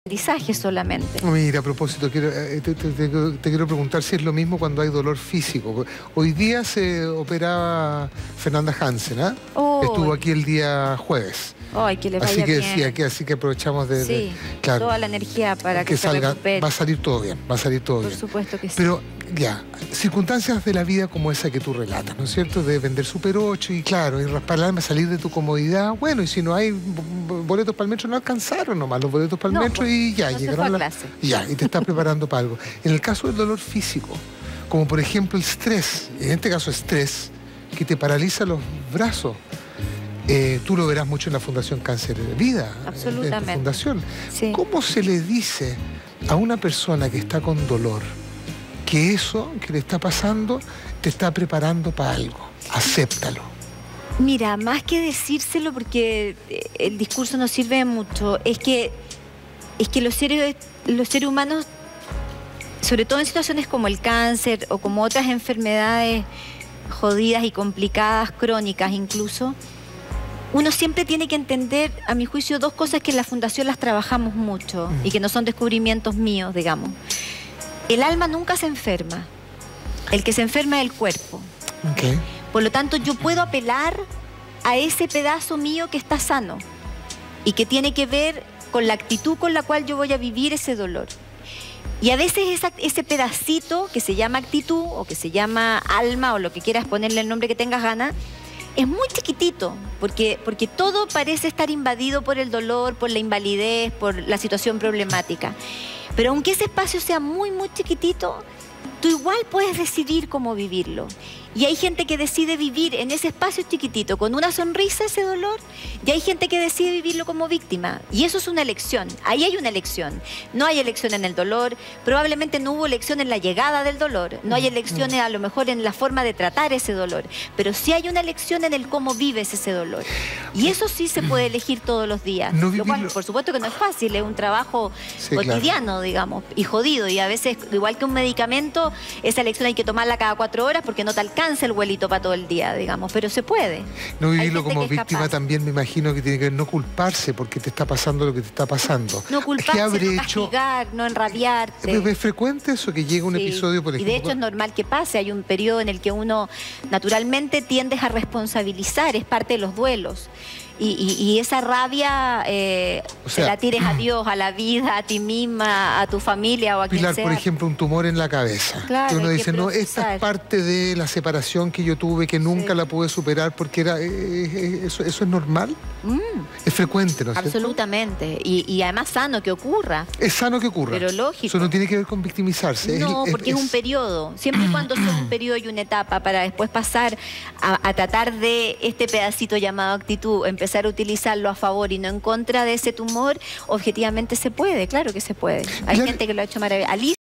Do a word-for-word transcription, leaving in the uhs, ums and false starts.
aprendizaje solamente. Mira, a propósito, quiero, te, te, te, te quiero preguntar si es lo mismo cuando hay dolor físico. Hoy día se operaba Fernanda Hansen, ¿eh? Oh. Estuvo aquí el día jueves. Ay, que le vaya así que bien. sí, aquí, así que aprovechamos de, sí, de claro, toda la energía para que, que se salga. recupere. Va a salir todo bien, va a salir todo Por bien. Por supuesto que sí. Pero ya, circunstancias de la vida como esa que tú relatas, ¿no es cierto? De vender Super ocho y claro, y raspar el alma, salir de tu comodidad. Bueno, y si no hay boletos para el metro, no alcanzaron nomás los boletos para el no, metro y ya, no llegaron la... clase. Ya, y te estás preparando para algo. En el caso del dolor físico, como por ejemplo el estrés, en este caso estrés, que te paraliza los brazos. Eh, tú lo verás mucho en la Fundación Cáncer de Vida. Absolutamente. En tu fundación. Sí. ¿Cómo se le dice a una persona que está con dolor que eso que le está pasando te está preparando para algo? Acéptalo. Mira, más que decírselo, porque el discurso no sirve mucho, es que, es que los seres, los seres humanos, sobre todo en situaciones como el cáncer o como otras enfermedades jodidas y complicadas, crónicas incluso, uno siempre tiene que entender, a mi juicio, dos cosas que en la Fundación las trabajamos mucho mm. y que no son descubrimientos míos, digamos. El alma nunca se enferma. El que se enferma es el cuerpo. Okay. Por lo tanto, yo puedo apelar a ese pedazo mío que está sano y que tiene que ver con la actitud con la cual yo voy a vivir ese dolor. Y a veces esa, ese pedacito que se llama actitud o que se llama alma o lo que quieras ponerle el nombre que tengas ganas, es muy chiquitito, porque, porque todo parece estar invadido por el dolor, por la invalidez, por la situación problemática. Pero aunque ese espacio sea muy, muy chiquitito, tú igual puedes decidir cómo vivirlo. Y hay gente que decide vivir en ese espacio chiquitito con una sonrisa ese dolor, y hay gente que decide vivirlo como víctima. Y eso es una elección. Ahí hay una elección. No hay elección en el dolor, probablemente no hubo elección en la llegada del dolor, no hay elecciones a lo mejor en la forma de tratar ese dolor, pero sí hay una elección en el cómo vives ese dolor. Y eso sí se puede elegir todos los días. No lo cual, por supuesto que no es fácil, es un trabajo sí, cotidiano, claro. digamos, y jodido. Y a veces, igual que un medicamento, esa elección hay que tomarla cada cuatro horas porque no te alcanza el vuelito para todo el día, digamos, pero se puede. No vivirlo como víctima también, me imagino que tiene que ver no culparse porque te está pasando lo que te está pasando. No culparse, ¿Qué habré no hecho? castigar, no enrabiarte. ¿Es frecuente eso que llega un sí. episodio, por ejemplo? Y de hecho es normal que pase, hay un periodo en el que uno naturalmente tiendes a responsabilizar, es parte de los duelos. Y, y, y esa rabia eh, o sea, la tires a Dios, a la vida, a ti misma, a tu familia o a Pilar, quien sea. por ejemplo, un tumor en la cabeza. Claro, uno dice, no, esta es parte de la separación que yo tuve, que nunca sí. la pude superar porque era... Eh, eh, eso, ¿Eso es normal? Mm. Es frecuente, ¿no es cierto? Absolutamente. Y, y además sano que ocurra. Es sano que ocurra. Pero lógico. Eso no tiene que ver con victimizarse. No, es, porque es, es un periodo. Siempre y cuando sea un periodo y una etapa para después pasar a, a tratar de este pedacito llamado actitud, empezar a utilizarlo a favor y no en contra de ese tumor, objetivamente se puede, claro que se puede. Hay claro. gente que lo ha hecho maravilloso.